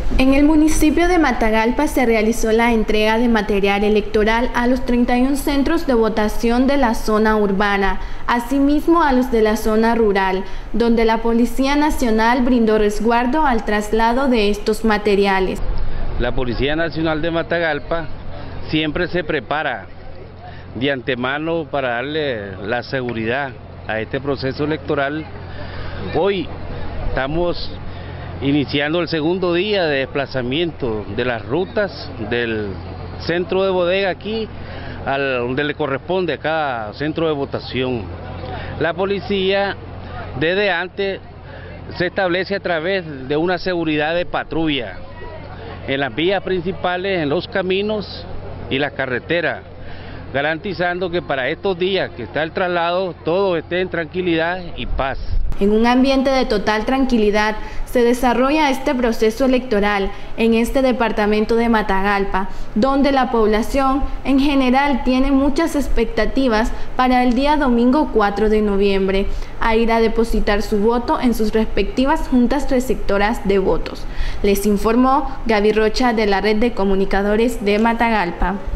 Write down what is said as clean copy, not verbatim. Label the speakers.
Speaker 1: En el municipio de Matagalpa se realizó la entrega de material electoral a los 31 centros de votación de la zona urbana, asimismo a los de la zona rural, donde la Policía Nacional brindó resguardo al traslado de estos materiales.
Speaker 2: La Policía Nacional de Matagalpa siempre se prepara de antemano para darle la seguridad a este proceso electoral. Hoy estamos iniciando el segundo día de desplazamiento de las rutas del centro de bodega aquí, donde le corresponde a cada centro de votación. La policía desde antes se establece a través de una seguridad de patrulla en las vías principales, en los caminos y las carreteras, garantizando que para estos días que está el traslado, todo esté en tranquilidad y paz.
Speaker 1: En un ambiente de total tranquilidad se desarrolla este proceso electoral en este departamento de Matagalpa, donde la población en general tiene muchas expectativas para el día domingo 4 de noviembre, a ir a depositar su voto en sus respectivas juntas receptoras de votos. Les informó Gaby Rocha de la Red de Comunicadores de Matagalpa.